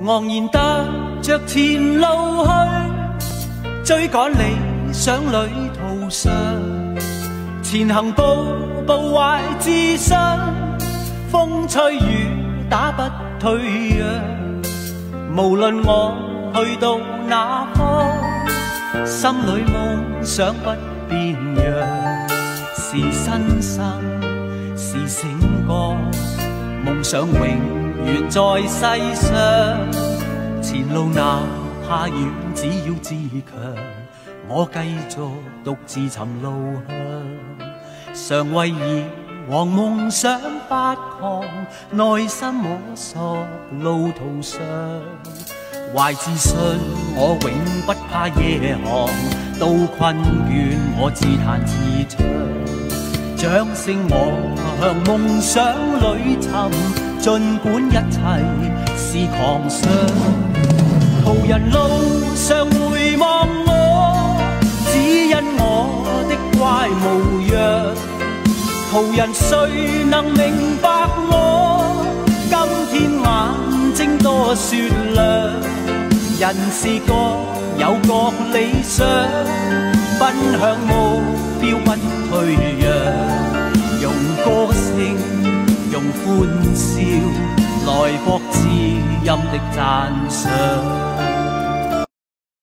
昂然踏着前路去，追趕理想旅途上，前行步步懷自信，風吹雨打不退讓。無論我去到哪方，心裏夢想不變樣。是新生，是醒覺，夢想永遠在世上。前路哪怕遠，只要自強，我繼續獨自尋路向。常為以往夢想發狂，內心摸索路途上。懷自信，我永不怕夜航，到困倦我自彈自唱。掌聲我向夢想裏尋，儘管一切是狂想。途人路上回望我，只因我的乖模樣。途人誰能明白我？今天眼睛多雪亮。人是各有各理想，奔向目標不退讓。用歌聲，用歡笑，來博知音的讚賞。